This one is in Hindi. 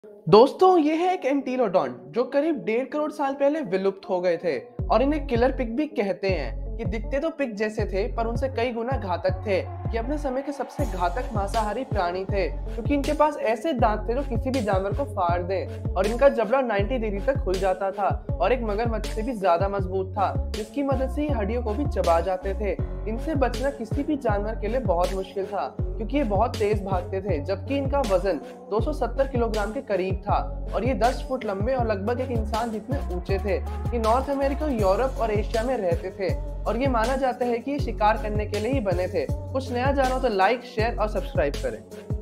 दोस्तों ये है एक एंटीलोडॉन जो करीब 1.5 करोड़ साल पहले विलुप्त हो गए थे और इन्हें किलर पिग भी कहते हैं। ये दिखते तो पिग जैसे थे पर उनसे कई गुना घातक थे। ये अपने समय के सबसे घातक मांसाहारी प्राणी थे क्योंकि इनके पास ऐसे दांत थे जो किसी भी जानवर को फाड़ दें और इनका जबड़ा 90 डिग्री तक खुल जाता था और एक मगरमच्छ से भी ज्यादा मजबूत था जिसकी मदद से ये हड्डियों को भी चबा जाते थे। इनसे बचना किसी भी जानवर के लिए बहुत मुश्किल था क्योंकि ये बहुत तेज भागते थे जबकि इनका वजन 270 किलोग्राम के करीब था और ये 10 फुट लंबे और लगभग एक इंसान जितने ऊंचे थे। ये नॉर्थ अमेरिका, यूरोप और एशिया में रहते थे और ये माना जाता है कि ये शिकार करने के लिए ही बने थे। कुछ नया जानो तो लाइक, शेयर और सब्सक्राइब करें।